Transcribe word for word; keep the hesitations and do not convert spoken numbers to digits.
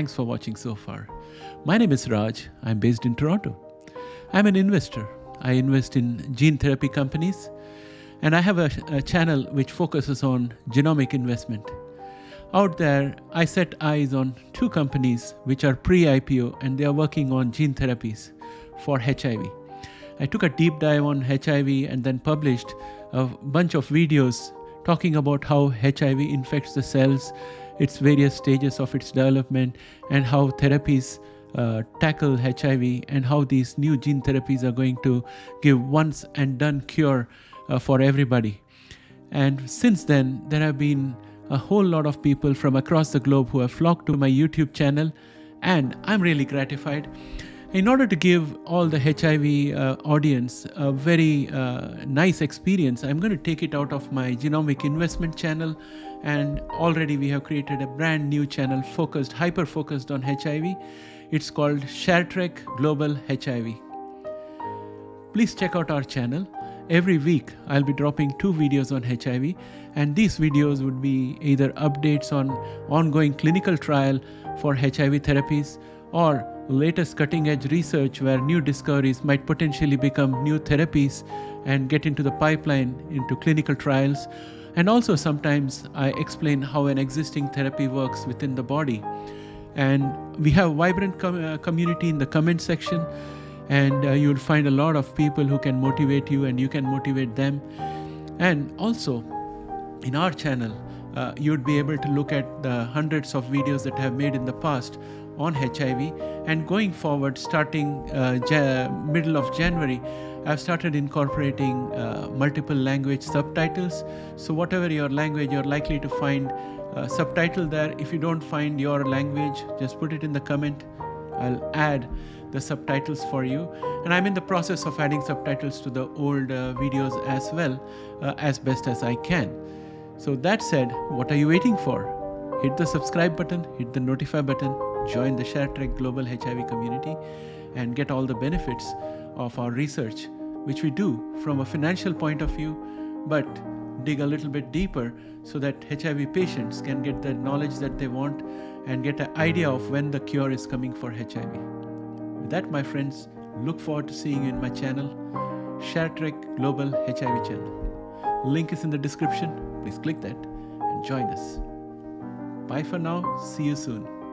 Thanks for watching so far. My name is Raj. I'm based in Toronto. I'm an investor. I invest in gene therapy companies, and I have a, a channel which focuses on genomic investment. Out there, I set eyes on two companies which are pre-I P O, and they are working on gene therapies for H I V. I took a deep dive on H I V and then published a bunch of videos talking about how H I V infects the cells, its various stages of its development, and how therapies uh, tackle H I V, and how these new gene therapies are going to give once and done cure uh, for everybody. And since then, there have been a whole lot of people from across the globe who have flocked to my YouTube channel, and I'm really gratified. In order to give all the H I V uh, audience a very uh, nice experience, I'm going to take it out of my genomic investment channel, and already we have created a brand new channel focused, hyper-focused on H I V. It's called ShareTrek Global H I V. Please check out our channel. Every week, I'll be dropping two videos on H I V, and these videos would be either updates on ongoing clinical trial for H I V therapies, or latest cutting-edge research where new discoveries might potentially become new therapies and get into the pipeline into clinical trials. And also sometimes I explain how an existing therapy works within the body. And we have a vibrant com uh, community in the comment section, and uh, you'll find a lot of people who can motivate you and you can motivate them. And also in our channel, uh, you'd be able to look at the hundreds of videos that I have made in the past on H I V, and going forward, starting uh, middle of January, I've started incorporating uh, multiple language subtitles. So whatever your language, you're likely to find a subtitle there. If you don't find your language, just put it in the comment. I'll add the subtitles for you. And I'm in the process of adding subtitles to the old uh, videos as well, uh, as best as I can. So that said, what are you waiting for? Hit the subscribe button, hit the notify button, join the ShareTrek Global H I V community, and get all the benefits of our research, which we do from a financial point of view, but dig a little bit deeper so that H I V patients can get the knowledge that they want and get an idea of when the cure is coming for H I V. With that, my friends, look forward to seeing you in my channel, ShareTrek Global H I V channel. Link is in the description. Please click that and join us. Bye for now. See you soon.